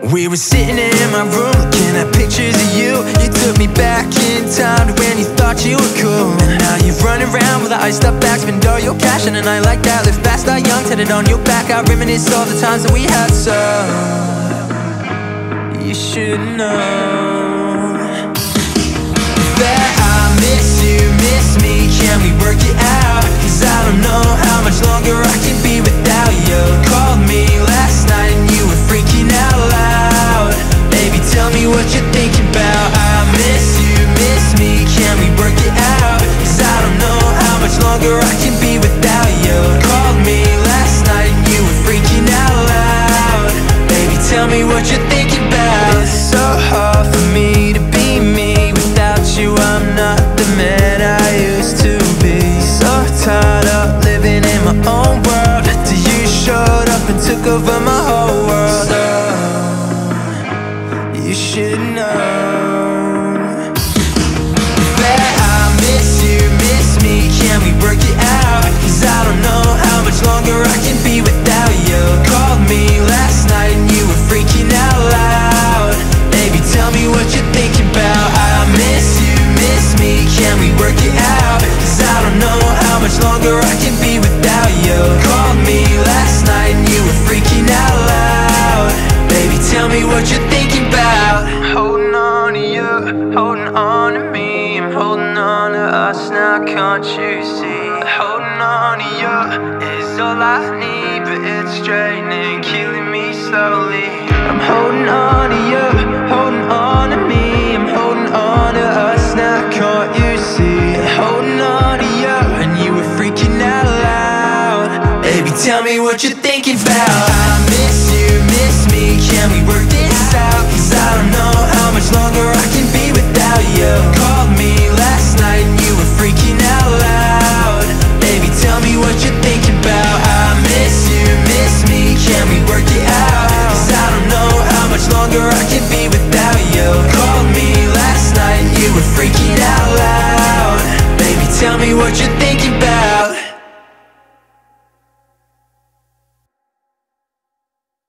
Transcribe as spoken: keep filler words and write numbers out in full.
We were sitting in my room looking at pictures of you. You took me back in time to when you thought you were cool. And now you're running around with an iced up bag, spend all your cash on a night like that. Live fast, die young, tatted on your back. I reminisce all the times that we had, so you should know that I miss you, miss me. Can we work it out? Cause I don't know how much longer I can be without you. Called me last night and you were freaking out loud. Baby, tell me what you're thinking about. I miss you, miss me. Can we work it out? Cause I don't know how much longer I can be without you. Called me last night and you were freaking out loud. Baby, tell me what you're thinking about. It's so hard for me to be me. Without you I'm not the man I used to be. So tired of living in my own world till you showed up and took over my whole world. So you should know that I miss you, miss me. Can we work it out? Cause I don't know how much longer I can be without you. Called me last night and you were freaking out loud. Baby, tell me what you're thinking about. I miss you, miss me. Can we work it out? Cause I don't know how much longer I can be without you. Called me last night and you were freaking out loud. Baby, tell me what you're thinking about. I'm holding on to you, holding on to me. I'm holding on to us now, can't you see? Holding on to you is all I need, but it's draining, killing me slowly. I'm holding on to you, holding on to me. I'm holding on to us now, can't you see? Holding on to you, and you were freaking out loud. Baby, tell me what you're thinking about. I miss you, miss me. Can we work this out? Cause I don't know how much longer I can be without you. Called me last night and you were freaking out loud. Baby, tell me what you're thinking about. I miss you, miss me. Can we work it out? Cause I don't know how much longer I can be without you. Called me last night and you were freaking out loud. Baby, tell me what you're thinking about.